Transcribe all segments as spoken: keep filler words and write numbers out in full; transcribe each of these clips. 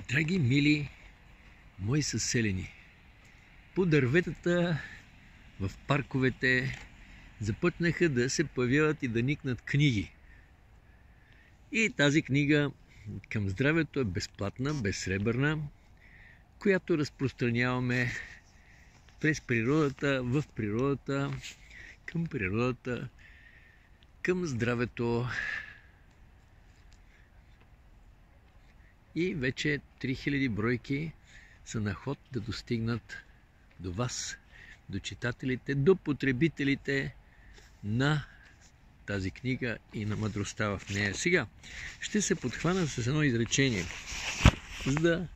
Драги, мили мои съселени, по дърветата в парковете започнаха да се появяват и да никнат книги. И тази книга към здравето е безплатна, безсребърна, която разпространяваме през природата, в природата, към природата, към здравето. И вече три хиляди бройки са на ход да достигнат до вас, до читателите, до потребителите на тази книга и на мъдростта в нея. Сега ще се подхвана с едно изречение, за да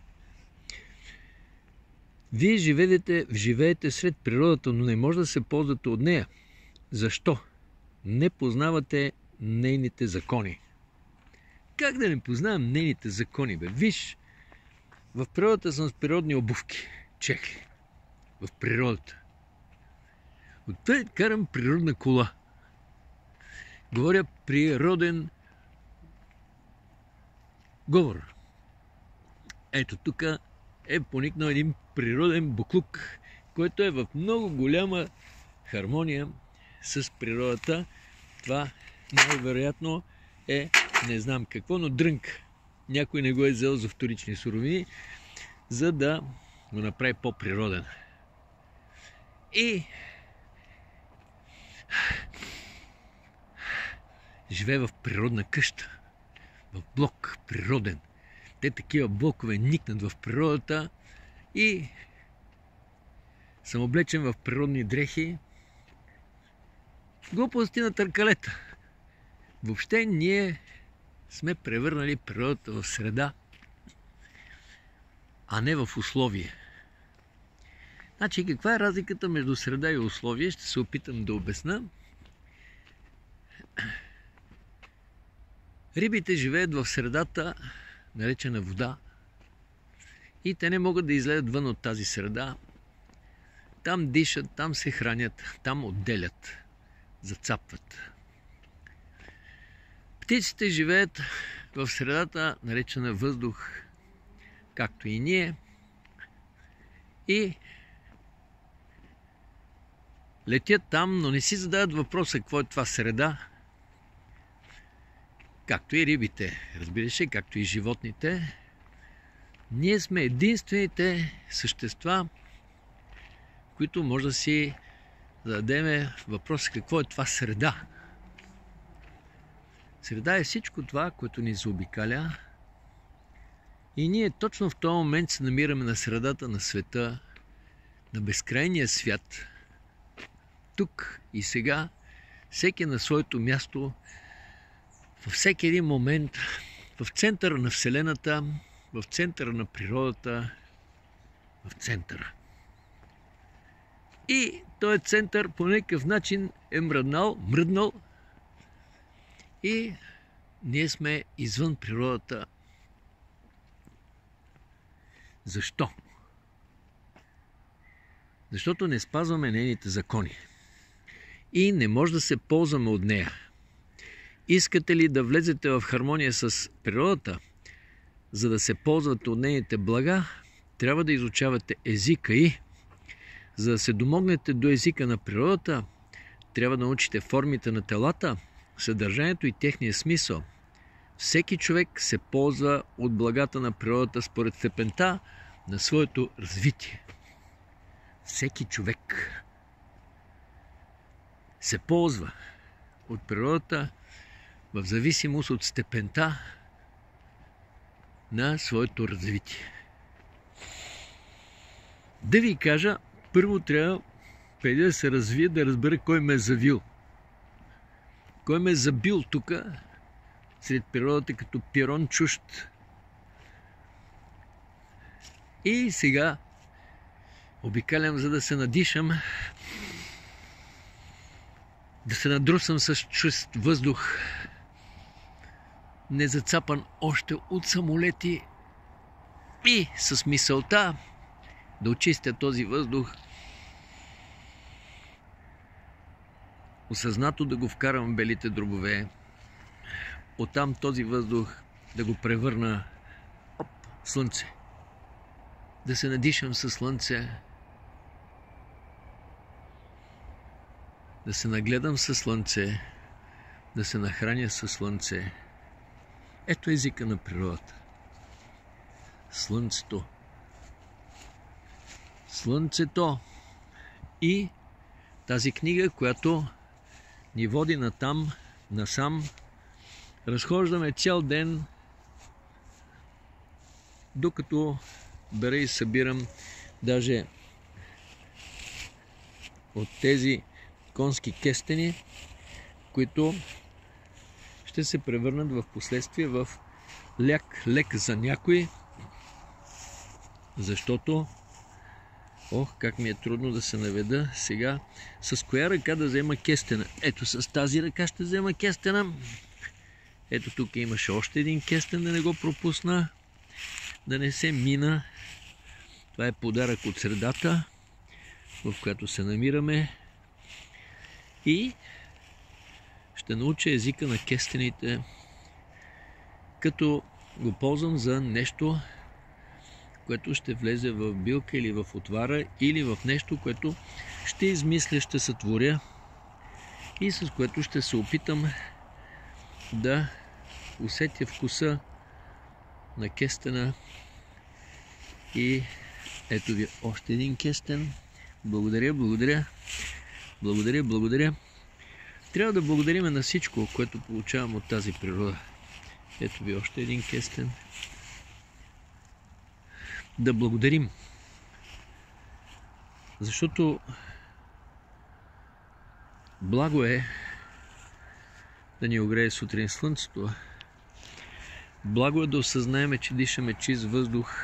вие живеете, живеете сред природата, но не може да се ползвате от нея. Защо? Не познавате нейните закони. Как да не познавам нейните закони, бе? Виж, в природата съм с природни обувки, чехли. В природата. Отпред карам природна кола. Говоря природен говор. Ето тук е поникнал един природен буклук, който е в много голяма хармония с природата. Това най-вероятно е не знам какво, но дрънк. Някой не го е взел за вторични суровини, за да го направи по-природен. И живее в природна къща, в блок природен. Те такива блокове никнат в природата и съм облечен в природни дрехи. Глупости на търкалета. Въобще ние сме превърнали природата в среда, а не в условие. Значи, каква е разликата между среда и условие? Ще се опитам да обясна. Рибите живеят в средата, наречена вода, и те не могат да излезат вън от тази среда. Там дишат, там се хранят, там отделят, зацапват. Птиците живеят в средата, наречена въздух, както и ние, и летят там, но не си задават въпроса какво е това среда, както и рибите, разбира се, както и животните. Ние сме единствените същества, които може да си зададем въпроса какво е това среда. Среда е всичко това, което ни заобикаля, и ние точно в този момент се намираме на средата на света, на безкрайния свят. Тук и сега, всеки на своето място, във всеки един момент, в центъра на Вселената, в центъра на природата, в центъра. И този център по някакъв начин е мръднал, мръднал, и ние сме извън природата. Защо? Защото не спазваме нейните закони и не може да се ползваме от нея. Искате ли да влезете в хармония с природата, за да се ползвате от нейните блага, трябва да изучавате езика й. За да се домогнете до езика на природата, трябва да научите формите на телата, съдържанието и техния смисъл. Всеки човек се ползва от благата на природата според степента на своето развитие. Всеки човек се ползва от природата в зависимост от степента на своето развитие. Да ви кажа, първо трябва, преди да се развие, да разбера кой ме е завил. Кой ме е забил тук, сред природата, като пирон чужд. И сега обикалям, за да се надишам, да се надрусам с чист въздух, не зацапан още от самолети, и с мисълта да очистя този въздух, осъзнато да го вкарам в белите дробове, оттам този въздух да го превърна оп, слънце. да се надишам със слънце, да се нагледам със слънце, да се нахраня със слънце. Ето езика на природата. Слънцето. Слънцето. И тази книга, която ни води натам, насам, разхождаме цял ден, докато бера и събирам даже от тези конски кестени, които ще се превърнат в последствие в ляк, лек за някой, защото ох, как ми е трудно да се наведа сега с коя ръка да взема кестена. Ето с тази ръка ще взема кестена. Ето тук имаше още един кестен, да не го пропусна, да не се мина. Това е подарък от средата, в която се намираме. И ще науча езика на кестените, като го ползвам за нещо, което ще влезе в билка или в отвара, или в нещо, което ще измисля, ще сътворя и с което ще се опитам да усетя вкуса на кестена. И ето ви още един кестен. Благодаря, благодаря, благодаря, благодаря. Трябва да благодарим на всичко, което получавам от тази природа. Ето ви още един кестен. Да благодарим. Защото благо е да ни огрее сутрин слънцето. Благо е да осъзнаем, че дишаме чист въздух.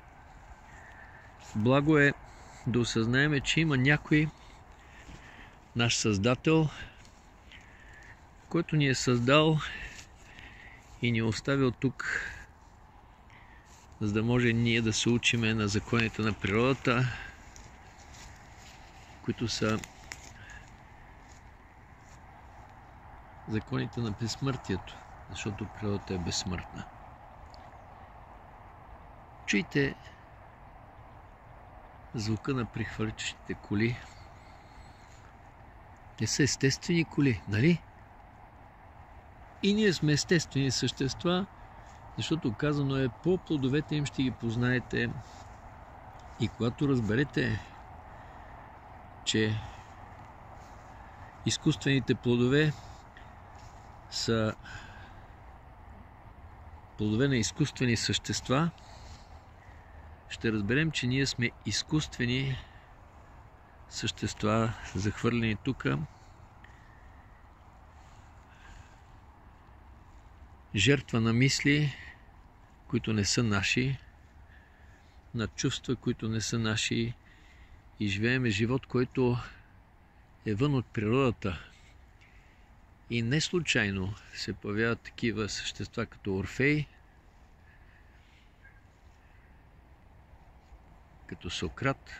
Благо е да осъзнаем, че има някой наш Създател, който ни е създал и ни е оставил тук, за да може ние да се учиме на законите на природата, които са законите на безсмъртието, защото природата е безсмъртна. Чуйте звука на прехвърчащите коли. Те са естествени коли, нали? И ние сме естествени същества, защото казано е, по плодовете им ще ги познаете. И когато разберете, че изкуствените плодове са плодове на изкуствени същества, ще разберем, че ние сме изкуствени същества, захвърлени тук, жертва на мисли, които не са наши, на чувства, които не са наши, и живееме живот, който е вън от природата. И не случайно се появяват такива същества като Орфей, като Сократ,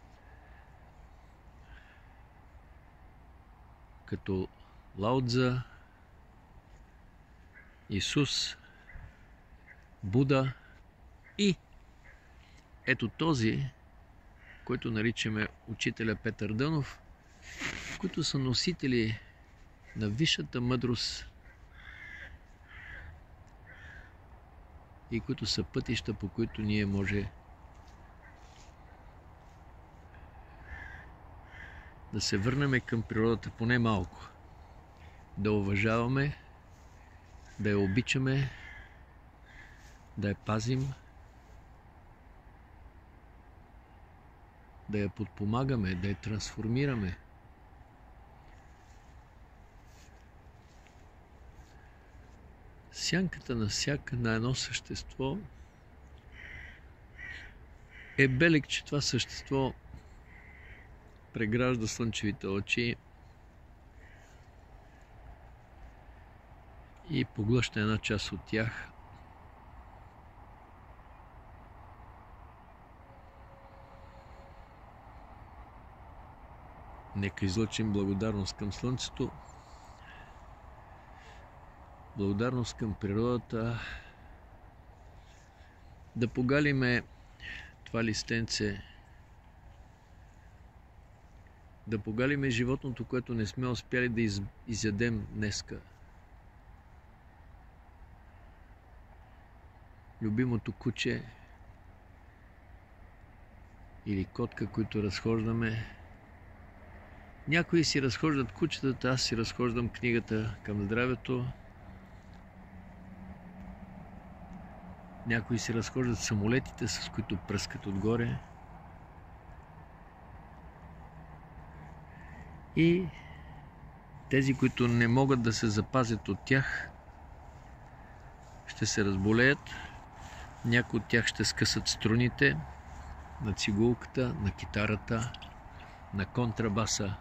като Лао Цзъ, Исус, Буда и ето този, който наричаме учителя Петър Дънов, които са носители на висшата мъдрост и които са пътища, по които ние може да се върнем към природата поне малко, да уважаваме, да я обичаме, да я пазим, да я подпомагаме, да я трансформираме. Сянката на всяка на едно същество е белег, че това същество прегражда слънчевите лъчи и поглъща една част от тях. Нека излъчим благодарност към слънцето, благодарност към природата, да погалиме това листенце, да погалиме животното, което не сме успяли да из, изядем днеска. Любимото куче или котка, които разхождаме. Някои си разхождат кучетата, аз си разхождам книгата Към здравето. Някои си разхождат самолетите, с които пръскат отгоре. И тези, които не могат да се запазят от тях, ще се разболеят. Някои от тях ще скъсат струните на цигулката, на китарата, на контрабаса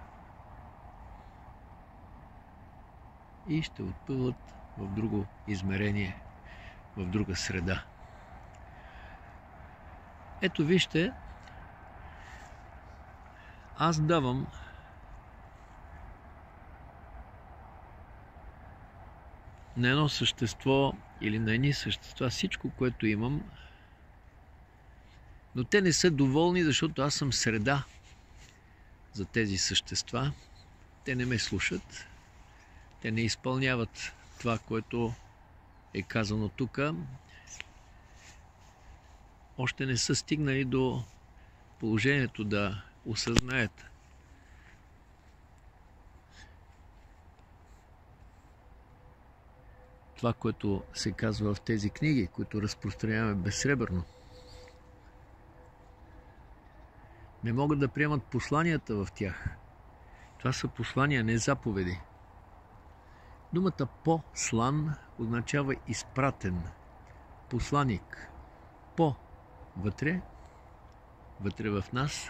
и ще отплуват в друго измерение, в друга среда. Ето вижте, аз давам на едно същество или на едни същества всичко, което имам, но те не са доволни, защото аз съм среда за тези същества. Те не ме слушат, те не изпълняват това, което е казано тук. Още не са стигнали до положението да осъзнаят това, което се казва в тези книги, които разпространяваме безсребърно. Не могат да приемат посланията в тях. Това са послания, не заповеди. Думата послан означава изпратен, посланик. По вътре, вътре в нас,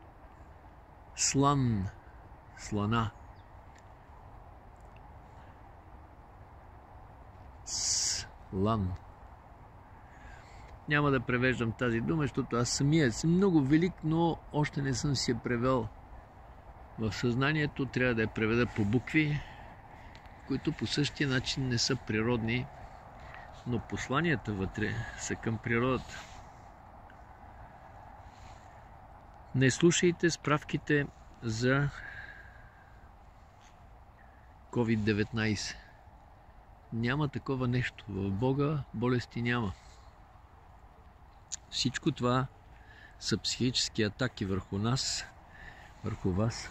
слан, слана. Слан. Няма да превеждам тази дума, защото аз самия съм много велик, но още не съм си я превел в съзнанието. Трябва да я преведа по букви, които по същия начин не са природни, но посланията вътре са към природата. Не слушайте справките за ковид деветнайсет. Няма такова нещо. В Бога болести няма. Всичко това са психически атаки върху нас, върху вас.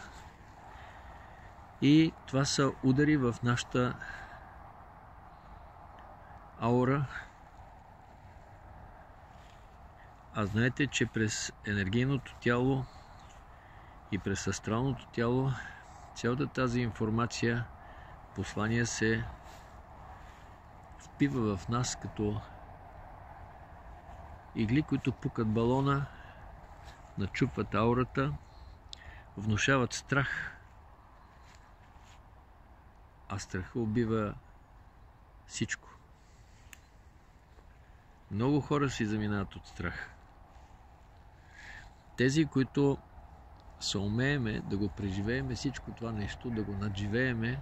И това са удари в нашата аура. А знаете, че през енергийното тяло и през астралното тяло цялата тази информация, послание се впива в нас като игли, които пукат балона, начупват аурата, внушават страх. А страха убива всичко. Много хора си заминават от страх. Тези, които се умееме да го преживееме всичко това нещо, да го надживееме,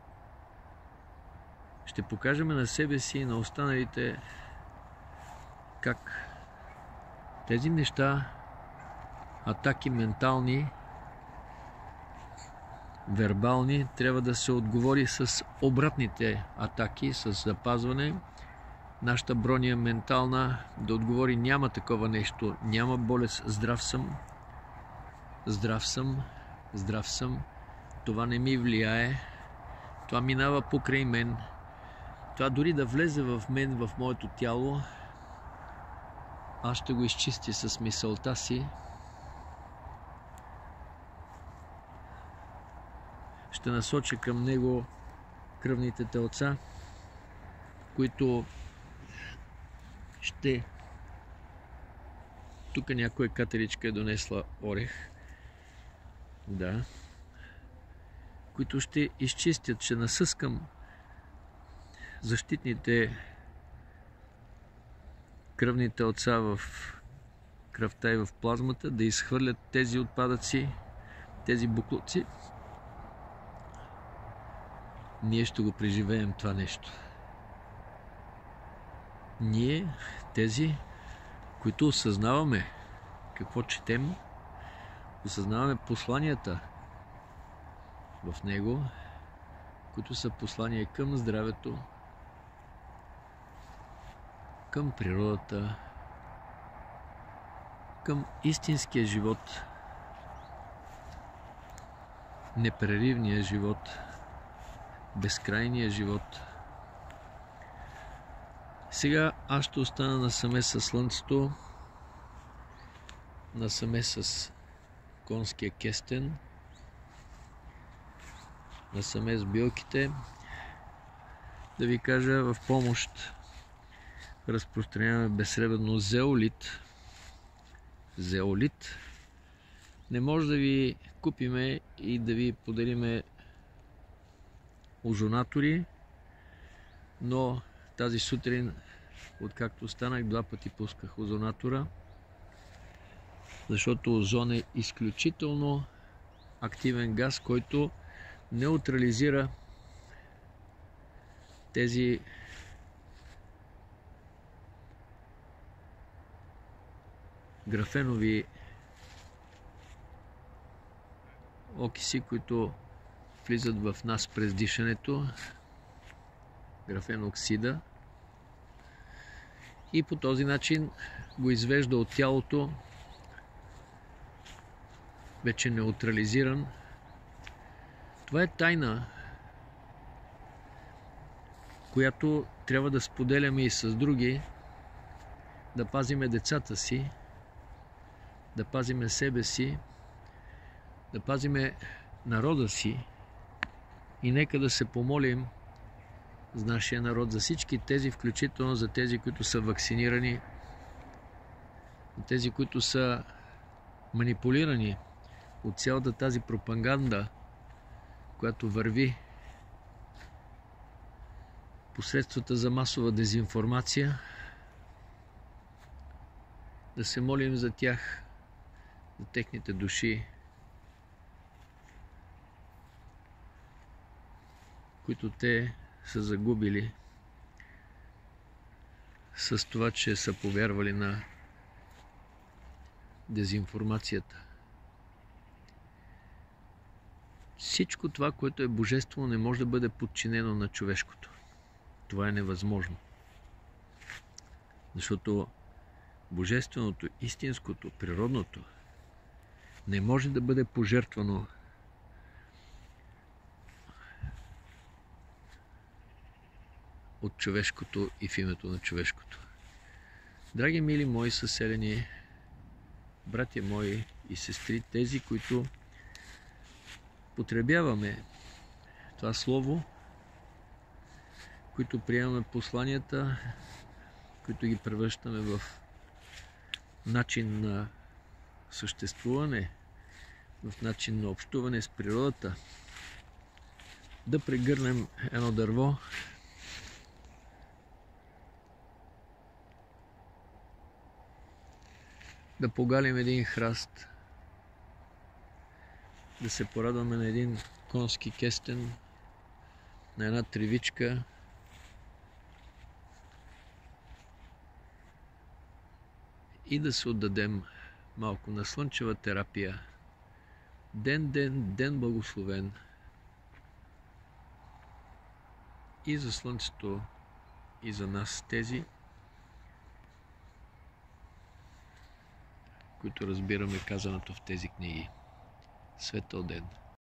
ще покажем на себе си и на останалите как тези неща, атаки ментални, вербални, трябва да се отговори с обратните атаки, с запазване. Нашата броня ментална да отговори: няма такова нещо, няма болест, здрав съм, здрав съм, здрав съм, това не ми влияе, това минава покрай мен, това дори да влезе в мен, в моето тяло, аз ще го изчисти с мисълта си. Ще насоча към него кръвните телца, които ще... Тук някоя катеричка е донесла орех. Да. Които ще изчистят, ще насъскам защитните кръвни телца в кръвта и в плазмата, да изхвърлят тези отпадъци, тези буклуци. Ние ще го преживеем това нещо. Ние, тези, които осъзнаваме какво четем, осъзнаваме посланията в него, които са послания към здравето, към природата, към истинския живот, непреривния живот, безкрайния живот. Сега аз ще остана насаме с слънцето, насаме с конския кестен, насаме с билките, да ви кажа в помощ разпространяваме безсребърно зеолит. Зеолит. Не може да ви купиме и да ви подариме озонатори, но тази сутрин, откакто станах, два пъти пусках озонатора, защото озон е изключително активен газ, който неутрализира тези графенови окиси, които влизат в нас през дишането, графен оксида, и по този начин го извежда от тялото, вече неутрализиран. Това е тайна, която трябва да споделяме и с други, да пазиме децата си, да пазиме себе си, да пазиме народа си, и нека да се помолим за нашия народ, за всички тези, включително за тези, които са вакцинирани, за тези, които са манипулирани от цялата тази пропаганда, която върви по средствата за масова дезинформация. Да се молим за тях, за техните души, които те са загубили с това, че са повярвали на дезинформацията. Всичко това, което е божествено, не може да бъде подчинено на човешкото. Това е невъзможно. Защото божественото, истинското, природното не може да бъде пожертвано от човешкото и в името на човешкото. Драги мили мои съселени, братя мои и сестри, тези, които потребяваме това слово, които приемаме посланията, които ги превръщаме в начин на съществуване, в начин на общуване с природата, да прегърнем едно дърво, да погалим един храст, да се порадваме на един конски кестен, на една тревичка, и да се отдадем малко на слънчева терапия. Ден, ден, ден благословен и за слънцето, и за нас, тези, които разбираме казаното в тези книги. Светъл ден!